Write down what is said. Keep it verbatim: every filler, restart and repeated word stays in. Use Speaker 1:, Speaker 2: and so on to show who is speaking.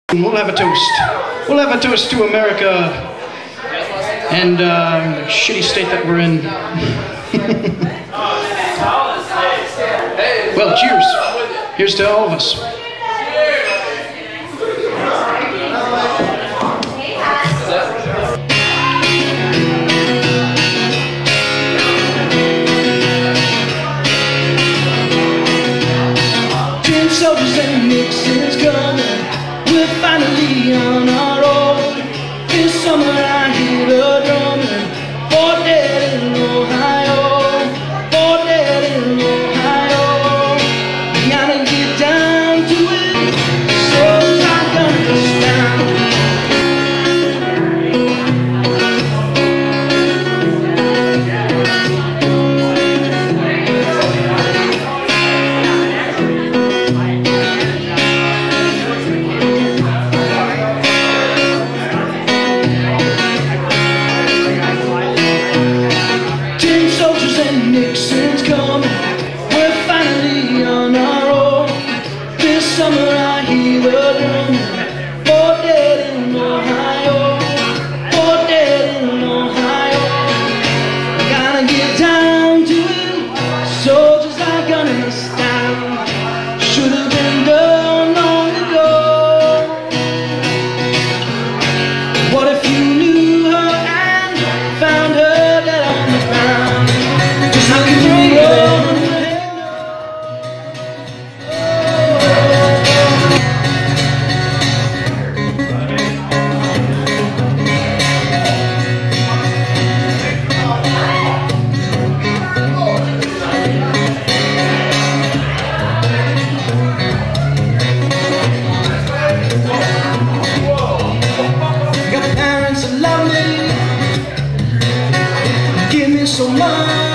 Speaker 1: We'll have a toast. We'll have a toast to America and uh, the shitty state that we're in. Well, cheers. Here's to all of us. Tin soldiers and Nixon's coming. We're finally on our own. This summer I hear the drumming. For dead in Ohio, for dead in Ohio. We gotta get down to it, so I'm gonna stand. Nixon's coming, we're finally on our own. This summer I hear the drumming. For dead in Ohio, for dead in Ohio. Gotta get down to it, soldiers are gonna stand. Should have been done long ago. What if you knew her and found her dead on the ground? How can you run? Got parents that love me, give me so much.